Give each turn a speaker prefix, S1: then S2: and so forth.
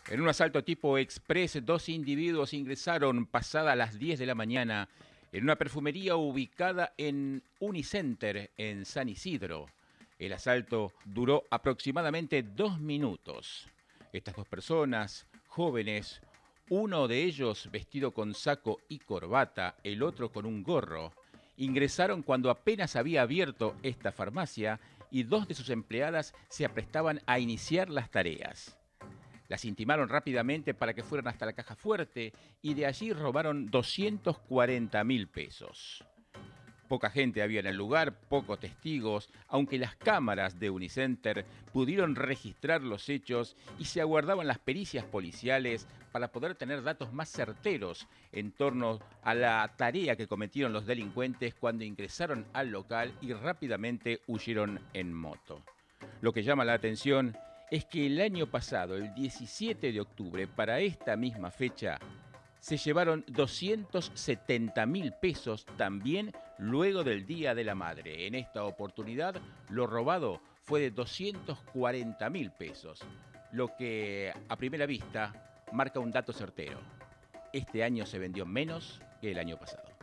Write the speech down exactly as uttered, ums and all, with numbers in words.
S1: En un asalto tipo express, dos individuos ingresaron pasada las diez de la mañana en una perfumería ubicada en Unicenter, en San Isidro. El asalto duró aproximadamente dos minutos. Estas dos personas, jóvenes, uno de ellos vestido con saco y corbata, el otro con un gorro, ingresaron cuando apenas había abierto esta farmacia y dos de sus empleadas se aprestaban a iniciar las tareas. Las intimaron rápidamente para que fueran hasta la caja fuerte y de allí robaron doscientos cuarenta mil pesos. Poca gente había en el lugar, pocos testigos, aunque las cámaras de Unicenter pudieron registrar los hechos y se aguardaban las pericias policiales para poder tener datos más certeros en torno a la tarea que cometieron los delincuentes cuando ingresaron al local y rápidamente huyeron en moto. Lo que llama la atención es que el año pasado, el diecisiete de octubre, para esta misma fecha, se llevaron doscientos setenta mil pesos también luego del Día de la Madre. En esta oportunidad, lo robado fue de doscientos cuarenta mil pesos, lo que a primera vista marca un dato certero. Este año se vendió menos que el año pasado.